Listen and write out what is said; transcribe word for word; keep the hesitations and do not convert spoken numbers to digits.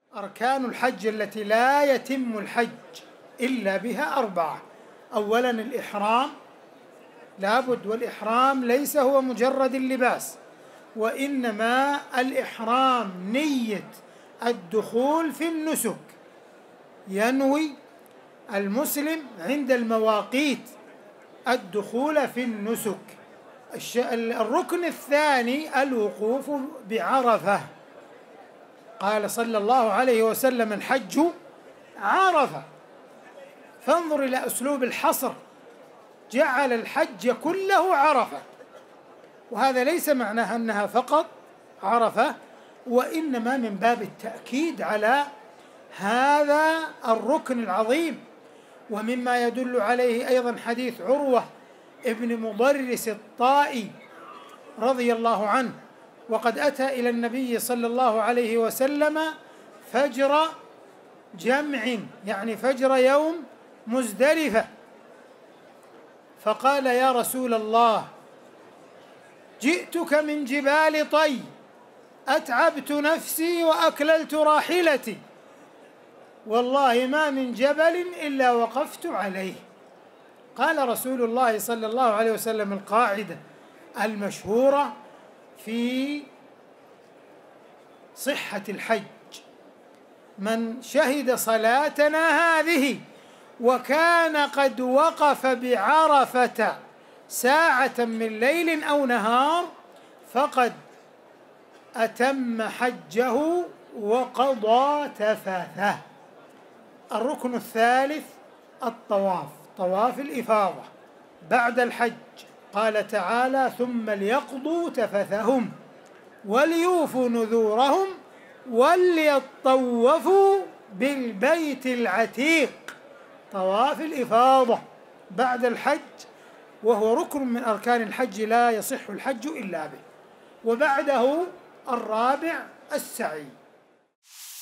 أركان الحج التي لا يتم الحج إلا بها أربعة. أولا الإحرام، لابد، والإحرام ليس هو مجرد اللباس، وإنما الإحرام نية الدخول في النسك. ينوي المسلم عند المواقيت الدخول في النسك. الركن الثاني الوقوف بعرفة. قال صلى الله عليه وسلم: الحج عرفة. فانظر إلى أسلوب الحصر، جعل الحج كله عرفة، وهذا ليس معناها أنها فقط عرفة، وإنما من باب التأكيد على هذا الركن العظيم. ومما يدل عليه أيضا حديث عروة ابن مضرس الطائي رضي الله عنه، وقد أتى إلى النبي صلى الله عليه وسلم فجر جمع، يعني فجر يوم مزدلفة، فقال: يا رسول الله، جئتك من جبال طي، أتعبت نفسي وأكللت راحلتي، والله ما من جبل إلا وقفت عليه. قال رسول الله صلى الله عليه وسلم القاعدة المشهورة في صحة الحج: من شهد صلاتنا هذه وكان قد وقف بعرفة ساعة من ليل أو نهار فقد أتم حجه وقضى تفثه. الركن الثالث الطواف، طواف الإفاضة بعد الحج. قال تعالى: ثم ليقضوا تفثهم وليوفوا نذورهم وليطوفوا بالبيت العتيق. طواف الإفاضة بعد الحج، وهو ركن من أركان الحج لا يصح الحج إلا به. وبعده الرابع السعي.